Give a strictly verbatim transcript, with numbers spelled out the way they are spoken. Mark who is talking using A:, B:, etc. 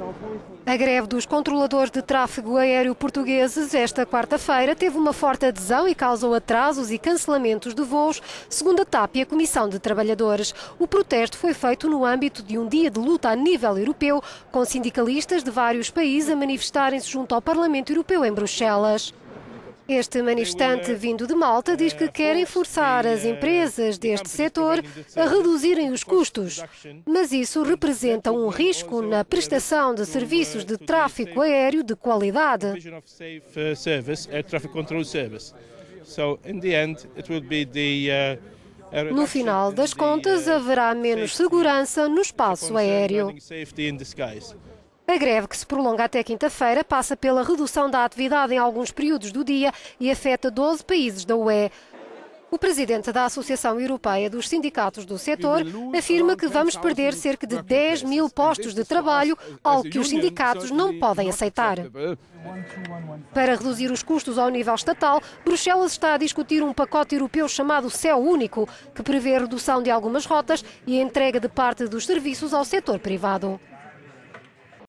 A: A greve dos controladores de tráfego aéreo portugueses esta quarta-feira teve uma forte adesão e causou atrasos e cancelamentos de voos, segundo a T A P e a Comissão de Trabalhadores. O protesto foi feito no âmbito de um dia de luta a nível europeu, com sindicalistas de vários países a manifestarem-se junto ao Parlamento Europeu em Bruxelas. Este manifestante vindo de Malta diz que querem forçar as empresas deste setor a reduzirem os custos, mas isso representa um risco na prestação de serviços de tráfego aéreo de qualidade. No final das contas, haverá menos segurança no espaço aéreo. A greve, que se prolonga até quinta-feira, passa pela redução da atividade em alguns períodos do dia e afeta doze países da U E. O presidente da Associação Europeia dos Sindicatos do setor afirma que vamos perder cerca de dez mil postos de trabalho, algo que os sindicatos não podem aceitar. Para reduzir os custos ao nível estatal, Bruxelas está a discutir um pacote europeu chamado Céu Único, que prevê a redução de algumas rotas e a entrega de parte dos serviços ao setor privado.